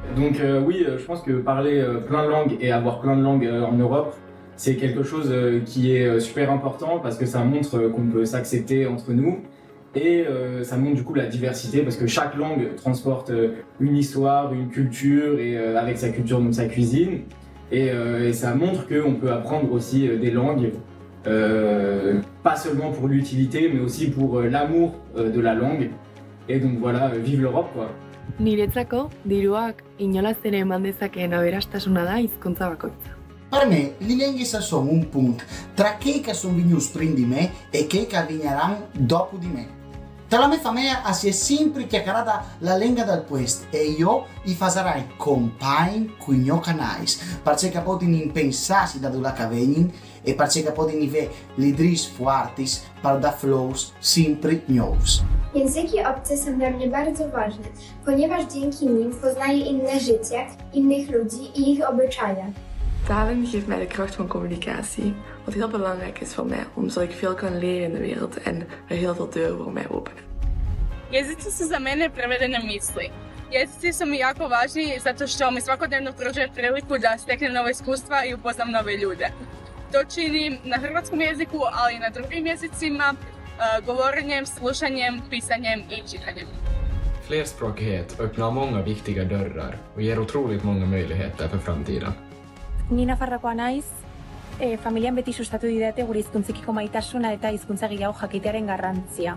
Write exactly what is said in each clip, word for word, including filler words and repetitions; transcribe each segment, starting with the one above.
Donc euh, oui, je pense que parler euh, plein de langues et avoir plein de langues euh, en Europe, c'est quelque chose euh, qui est euh, super important parce que ça montre euh, qu'on peut s'accepter entre nous et euh, ça montre du coup la diversité parce que chaque langue transporte euh, une histoire, une culture et euh, avec sa culture donc sa cuisine et, euh, et ça montre qu'on peut apprendre aussi euh, des langues, euh, pas seulement pour l'utilité mais aussi pour euh, l'amour euh, de la langue et donc voilà, euh, vive l'Europe quoi. Niretzako, diruak inolaz ere eman dezakeen aberastasuna da hizkuntza bakoitza. Per me, le lingue sono un punto tra chi che sono venuti prima di me e chi che verranno dopo di me. Tra la mia famiglia si è sempre chiacchierata la lingua del paese e io i farai compagni con i miei canali, perché possono pensarsi da dove vengono e perché possono avere le idee forti per da flows sempre nuovi. Języki obce są dla mnie bardzo ważne, ponieważ dzięki nim poznaję inne życie, innych ludzi i ich obyczaje. Talen geeft mij de kracht van communicatie, wat heel belangrijk is voor mij, omdat ik veel kan leren in de wereld en er heel veel deuren voor mij openen. Jezici su za mene prevedene misli. Jezici su mi jako važni zato što mi svakodnevno pružaju priliku da steknem nove iskustva i upoznam nove ljude. To činim na hrvatskom jeziku, ali i na drugim jezicima, govorenjem, slušanjem, pisanjem i čitanjem. Flerspråkighet öppnar många viktiga dörrar och ger otroligt många möjligheter för framtiden. Ni Nafarroakoa naiz, e, familian beti sustatu didate gure hizkuntzekiko maitasuna eta hizkuntza gehiago jakitearen garrantzia.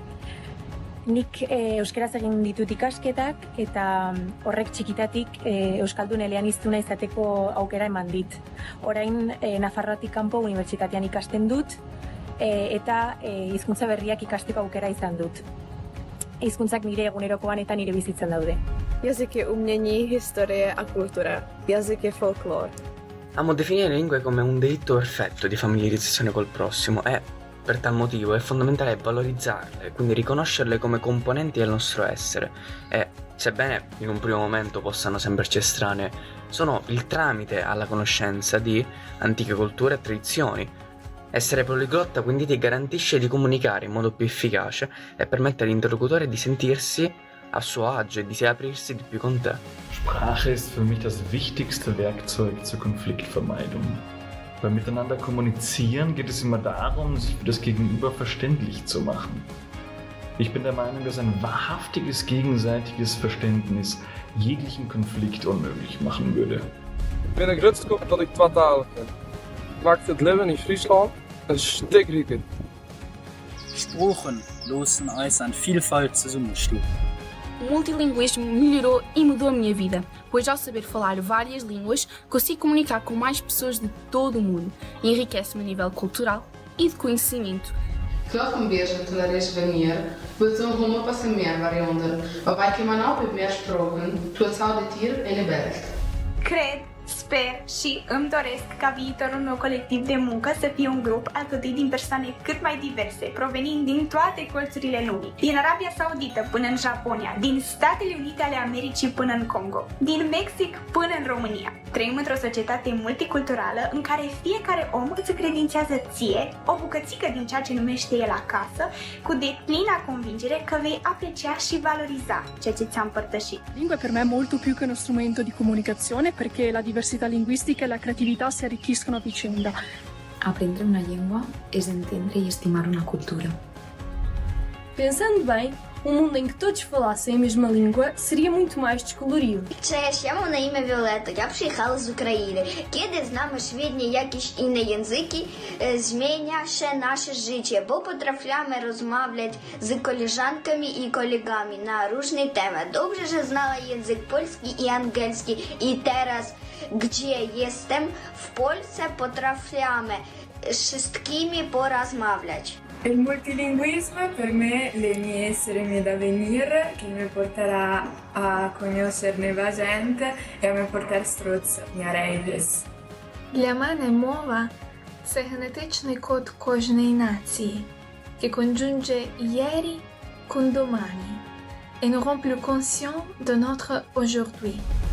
Nik e, euskaraz egin ditut ikasketak eta horrek txikitatik e, euskaldun eleaniztuna izateko aukera eman dit. Orain e, Nafarroatik kanpo unibertsitatean ikasten dut e, eta e, hizkuntza berriak ikasteko aukera izan dut. Hizkuntzak nire egunerokoan eta nire bizitzan daude. Jazyk je umění, historie a kultura. Jazyk je folklore. Amo definire le lingue come un delitto perfetto di familiarizzazione col prossimo e, per tal motivo, è fondamentale valorizzarle, quindi riconoscerle come componenti del nostro essere e, sebbene in un primo momento possano sembrarci estranee, sono il tramite alla conoscenza di antiche culture e tradizioni. Essere poliglotta quindi ti garantisce di comunicare in modo più efficace e permette all'interlocutore di sentirsi a suo agio e di aprirsi di più con te. Sprache ist für mich das wichtigste Werkzeug zur Konfliktvermeidung. Beim Miteinander kommunizieren geht es immer darum, sich für das Gegenüber verständlich zu machen. Ich bin der Meinung, dass ein wahrhaftiges gegenseitiges Verständnis jeglichen Konflikt unmöglich machen würde. Ik ben een grutskop dat ik tweetalig ben. Maakt het leven in Friesland een stuk rieker. Sprachen lassen uns an Vielfalt zusammenstehen. O multilinguismo melhorou e mudou a minha vida, pois ao saber falar várias línguas, consigo comunicar com mais pessoas de todo o mundo e enriquece-me a nível cultural e de conhecimento. Graag een beetje te leren wanneer we zo'n homo passen meer varianten, waarbij je maar nou meer sprachen, tot zou dit hier in de berg. Cred, sper și îmi doresc ca viitorul meu colectiv de muncă să fie un grup alcătuit din persoane cât mai diverse, provenind din toate colțurile lumii, din Arabia Saudită până în Japonia, din Statele Unite ale Americii până în Congo, din Mexic până în România. Trăim într-o societate multiculturală în care fiecare om îți credințează ție o bucățică din ceea ce numește el acasă, cu deplină convingere că vei aprecia și valoriza ceea ce ți-a împărtășit. Lingua per me è molto più che uno strumento di comunicazione perché la diversità linguistica e la creatività si arricchiscono a vicenda. Aprender una llengua es entender e estimar una cultura. Pensando bem, um mundo em que todos falassem a mesma língua seria muito mais descolorido. Cześć, ja mam na imię Violeta, ja przyjechała z Ukrainy. Kiedy znamy świetnie jakieś inne języki, zmienia się nasze życie, bo potrafimy rozmawiać z koleżankami i kolegami na różne tematy. Dobrze, że znała język polski i angielski i teraz, gdzie jestem, w Polsce potrafimy wszystkimi porozmawiać. Il multilinguismo per me le mie essere mie da venir, che mi porterà a conoscere nuova gente e a mi portare struzz redes. Для мене мова – це генетичний код кожної нації, che congiunge ieri con domani et nous rend plus conscients de notre aujourd'hui.